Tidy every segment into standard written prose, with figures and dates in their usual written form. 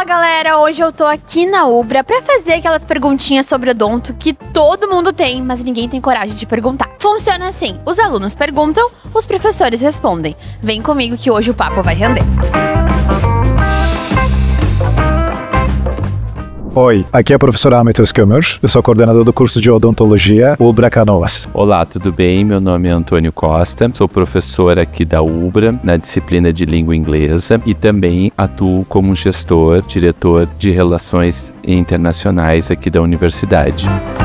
Fala galera, hoje eu tô aqui na Ubra pra fazer aquelas perguntinhas sobre odonto que todo mundo tem, mas ninguém tem coragem de perguntar. Funciona assim, os alunos perguntam, os professores respondem. Vem comigo que hoje o papo vai render. Oi, aqui é o professor Hamilton Schumer, eu sou coordenador do curso de odontologia Ubra Canoas. Olá, tudo bem? Meu nome é Antônio Costa, sou professor aqui da Ubra na disciplina de língua inglesa e também atuo como gestor, diretor de relações internacionais aqui da universidade.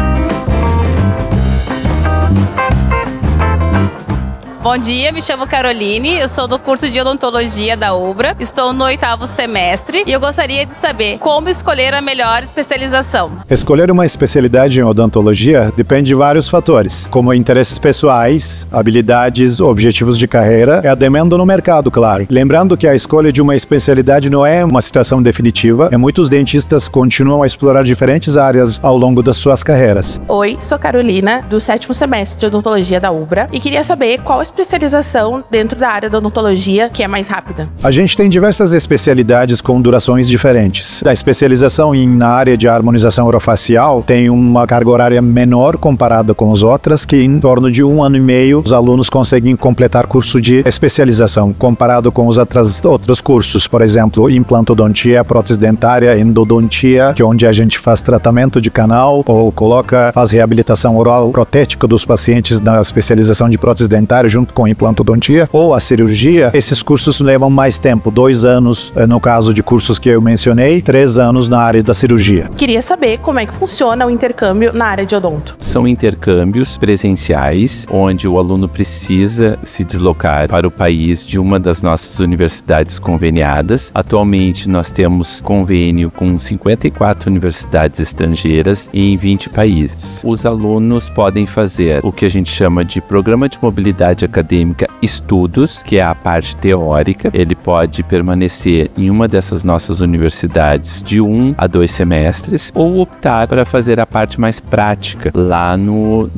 Bom dia, me chamo Caroline, eu sou do curso de odontologia da Ubra, estou no 8º semestre e eu gostaria de saber como escolher a melhor especialização. Escolher uma especialidade em odontologia depende de vários fatores, como interesses pessoais, habilidades, objetivos de carreira e a demanda no mercado, claro. Lembrando que a escolha de uma especialidade não é uma situação definitiva, e muitos dentistas continuam a explorar diferentes áreas ao longo das suas carreiras. Oi, sou Carolina, do 7º semestre de odontologia da Ubra e queria saber qual especialização dentro da área da odontologia que é mais rápida. A gente tem diversas especialidades com durações diferentes. A especialização na área de harmonização orofacial tem uma carga horária menor comparada com as outras, que em torno de 1 ano e meio os alunos conseguem completar curso de especialização, comparado com os outros cursos, por exemplo, implantodontia, prótese dentária, endodontia, que é onde a gente faz tratamento de canal ou faz reabilitação oral protética dos pacientes na especialização de prótese dentária junto com implantodontia, ou a cirurgia. Esses cursos levam mais tempo, 2 anos no caso de cursos que eu mencionei, 3 anos na área da cirurgia. Queria saber como é que funciona o intercâmbio na área de odonto. São intercâmbios presenciais, onde o aluno precisa se deslocar para o país de uma das nossas universidades conveniadas. Atualmente nós temos convênio com 54 universidades estrangeiras em 20 países. Os alunos podem fazer o que a gente chama de Programa de Mobilidade Acadêmica Estudos, que é a parte teórica. Ele pode permanecer em uma dessas nossas universidades de 1 a 2 semestres ou optar para fazer a parte mais prática. Lá no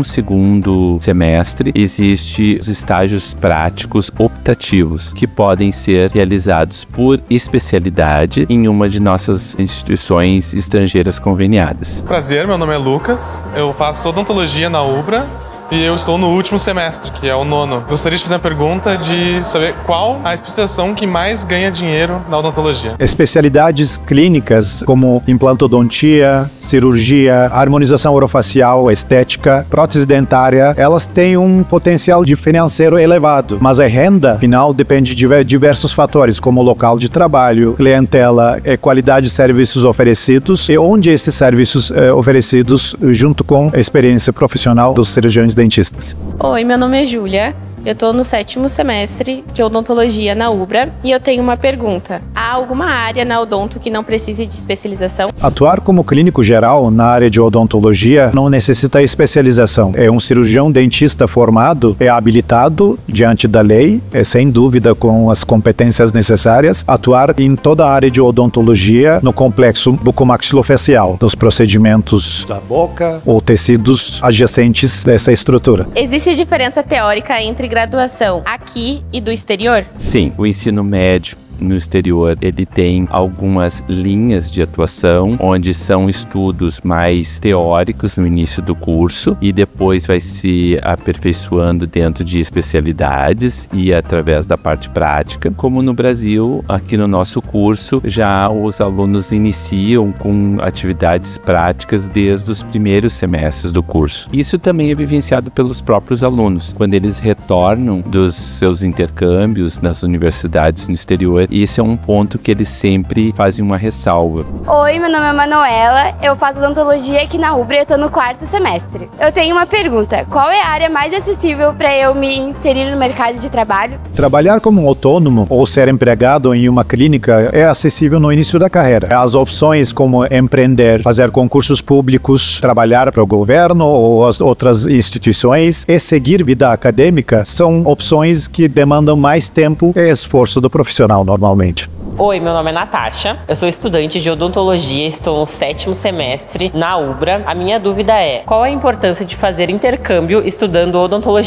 12º semestre existem os estágios práticos optativos que podem ser realizados por especialidade em uma de nossas instituições estrangeiras conveniadas. Prazer, meu nome é Lucas, eu faço odontologia na Ubra. E eu estou no último semestre, que é o 9º. Gostaria de fazer uma pergunta de saber qual a especialização que mais ganha dinheiro na odontologia. Especialidades clínicas como implantodontia, cirurgia, harmonização orofacial, estética, prótese dentária, elas têm um potencial de financeiro elevado, mas a renda final depende de diversos fatores, como local de trabalho, clientela, qualidade de serviços oferecidos e onde esses serviços oferecidos junto com a experiência profissional dos cirurgiões dentistas. Oi, meu nome é Júlia, eu tô no 7º semestre de odontologia na Ubra e eu tenho uma pergunta. Há alguma área na odonto que não precise de especialização? Atuar como clínico geral na área de odontologia não necessita especialização. É um cirurgião dentista formado, é habilitado diante da lei, sem dúvida com as competências necessárias, atuar em toda a área de odontologia no complexo bucomaxilofacial, dos procedimentos da boca ou tecidos adjacentes dessa estrutura. Existe diferença teórica entre graduação aqui e do exterior? Sim, o ensino médio no exterior, ele tem algumas linhas de atuação, onde são estudos mais teóricos no início do curso e depois vai se aperfeiçoando dentro de especialidades e através da parte prática. Como no Brasil, aqui no nosso curso, já os alunos iniciam com atividades práticas desde os primeiros semestres do curso. Isso também é vivenciado pelos próprios alunos, quando eles retornam dos seus intercâmbios nas universidades no exterior. E esse é um ponto que eles sempre fazem uma ressalva. Oi, meu nome é Manuela, eu faço odontologia aqui na Ubra e eu tô no 4º semestre. Eu tenho uma pergunta, qual é a área mais acessível para eu me inserir no mercado de trabalho? Trabalhar como autônomo ou ser empregado em uma clínica é acessível no início da carreira. As opções como empreender, fazer concursos públicos, trabalhar para o governo ou as outras instituições e seguir vida acadêmica são opções que demandam mais tempo e esforço do profissional normalmente. Oi, meu nome é Natasha, eu sou estudante de odontologia, estou no 7º semestre na Ubra. A minha dúvida é, qual a importância de fazer intercâmbio estudando odontologia?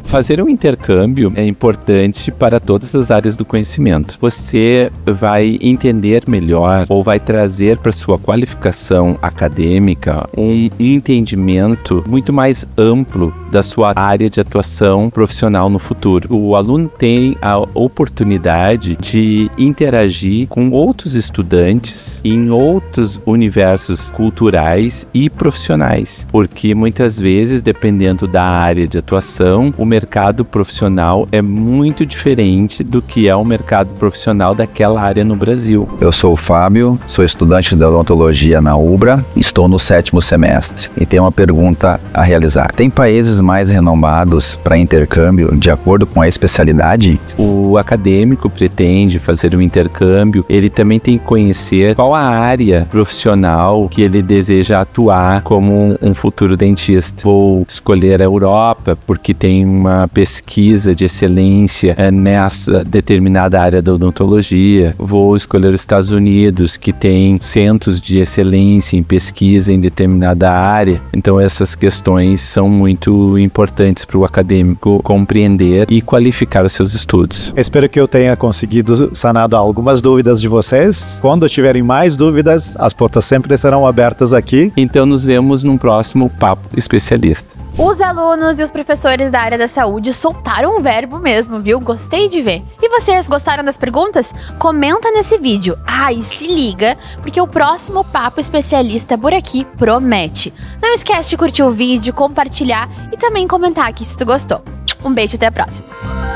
Fazer um intercâmbio é importante para todas as áreas do conhecimento. Você vai entender melhor ou vai trazer para sua qualificação acadêmica um entendimento muito mais amplo da sua área de atuação profissional no futuro. O aluno tem a oportunidade de interagir com outros estudantes em outros universos culturais e profissionais, porque muitas vezes, dependendo da área de atuação, o mercado profissional é muito diferente do que é o mercado profissional daquela área no Brasil. Eu sou o Fábio, sou estudante de odontologia na UBRA, estou no 7º semestre e tenho uma pergunta a realizar. Tem países mais renomados para intercâmbio de acordo com a especialidade? O acadêmico pretende fazer um intercâmbio, ele também tem que conhecer qual a área profissional que ele deseja atuar como um futuro dentista. Vou escolher a Europa porque tem uma pesquisa de excelência nessa determinada área da odontologia. Vou escolher os Estados Unidos, que tem centros de excelência em pesquisa em determinada área. Então essas questões são muito importantes para o acadêmico compreender e qualificar os seus estudos. Espero que eu tenha conseguido sanar algumas dúvidas de vocês. Quando tiverem mais dúvidas, as portas sempre serão abertas aqui. Então nos vemos num próximo Papo Especialista. Os alunos e os professores da área da saúde soltaram um verbo mesmo, viu? Gostei de ver. E vocês, gostaram das perguntas? Comenta nesse vídeo. E se liga, porque o próximo Papo Especialista por aqui promete. Não esquece de curtir o vídeo, compartilhar e também comentar aqui se tu gostou. Um beijo, até a próxima.